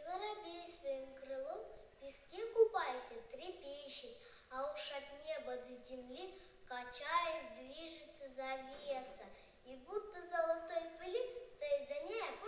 воробей своим крылом в песке купайся, трепещет, а уж от неба до земли, качаясь, движется завеса, и будто золотой пыли стоит за ней